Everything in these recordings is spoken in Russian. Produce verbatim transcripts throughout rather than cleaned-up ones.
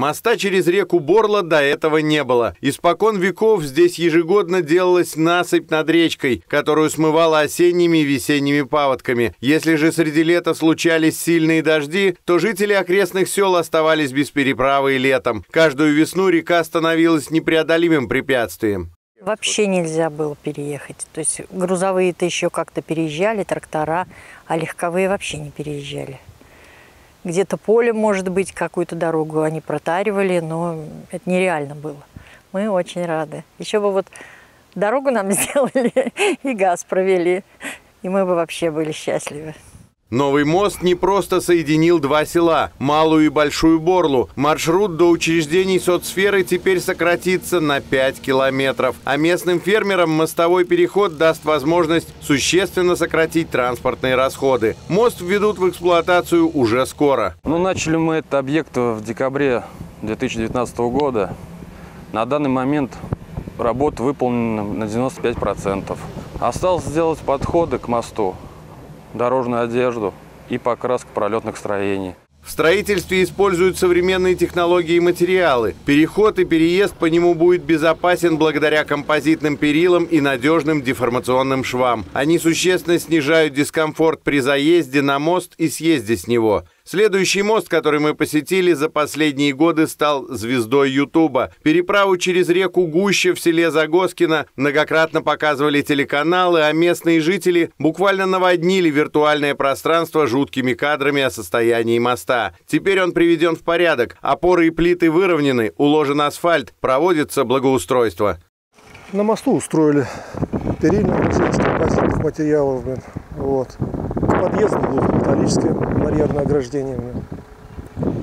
Моста через реку Борла до этого не было. Испокон веков здесь ежегодно делалась насыпь над речкой, которую смывала осенними и весенними паводками. Если же среди лета случались сильные дожди, то жители окрестных сел оставались без переправы и летом. Каждую весну река становилась непреодолимым препятствием. Вообще нельзя было переехать. То есть грузовые-то еще как-то переезжали, трактора, а легковые вообще не переезжали. Где-то поле, может быть, какую-то дорогу они протаривали, но это нереально было. Мы очень рады. Еще бы вот дорогу нам сделали и газ провели, и мы бы вообще были счастливы. Новый мост не просто соединил два села – Малую и Большую Борлу. Маршрут до учреждений соцсферы теперь сократится на пять километров. А местным фермерам мостовой переход даст возможность существенно сократить транспортные расходы. Мост введут в эксплуатацию уже скоро. Ну, начали мы этот объект в декабре две тысячи девятнадцатого года. На данный момент работа выполнена на девяносто пять процентов. Осталось сделать подходы к мосту, дорожную одежду и покраску пролетных строений. В строительстве используют современные технологии и материалы. Переход и переезд по нему будет безопасен благодаря композитным перилам и надежным деформационным швам. Они существенно снижают дискомфорт при заезде на мост и съезде с него. Следующий мост, который мы посетили за последние годы, стал звездой Ютуба. Переправу через реку Гуща в селе Загоскино многократно показывали телеканалы, а местные жители буквально наводнили виртуальное пространство жуткими кадрами о состоянии моста. Теперь он приведен в порядок, опоры и плиты выровнены, уложен асфальт, проводится благоустройство. На мосту устроили перильное окружение из композитных материалов. Блин. Вот. Подъезд будут металлическое барьерное ограждение. Блин.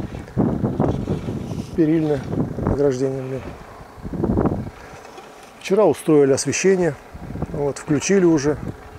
Перильное ограждение. Блин. Вчера устроили освещение. Вот, включили уже.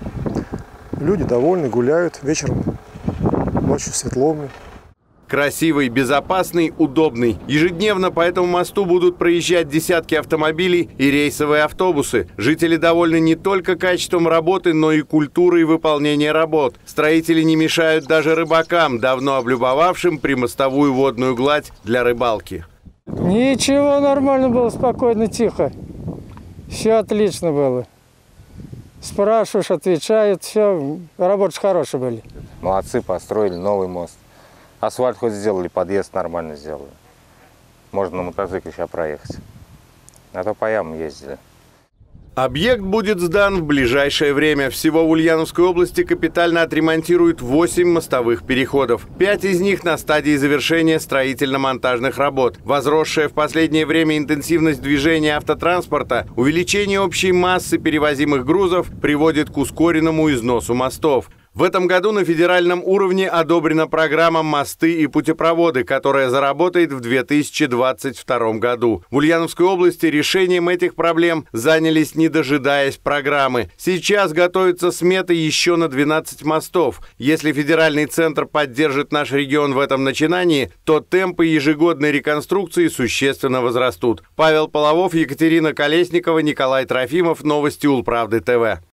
Люди довольны, гуляют. Вечером, ночью светло. Блин. Красивый, безопасный, удобный. Ежедневно по этому мосту будут проезжать десятки автомобилей и рейсовые автобусы. Жители довольны не только качеством работы, но и культурой выполнения работ. Строители не мешают даже рыбакам, давно облюбовавшим примостовую водную гладь для рыбалки. Ничего, нормально было, спокойно, тихо. Все отлично было. Спрашиваешь, отвечают, все, работы хорошие были. Молодцы, построили новый мост. Асфальт хоть сделали, подъезд нормально сделали. Можно на мотоцикле сейчас проехать. А то по ямам ездили. Объект будет сдан в ближайшее время. Всего в Ульяновской области капитально отремонтируют восемь мостовых переходов. Пять из них на стадии завершения строительно-монтажных работ. Возросшая в последнее время интенсивность движения автотранспорта, увеличение общей массы перевозимых грузов приводит к ускоренному износу мостов. В этом году на федеральном уровне одобрена программа «Мосты и путепроводы», которая заработает в две тысячи двадцать втором году. В Ульяновской области решением этих проблем занялись, не дожидаясь программы. Сейчас готовятся сметы еще на двенадцать мостов. Если федеральный центр поддержит наш регион в этом начинании, то темпы ежегодной реконструкции существенно возрастут. Павел Половов, Екатерина Колесникова, Николай Трофимов. Новости Улправды ТВ.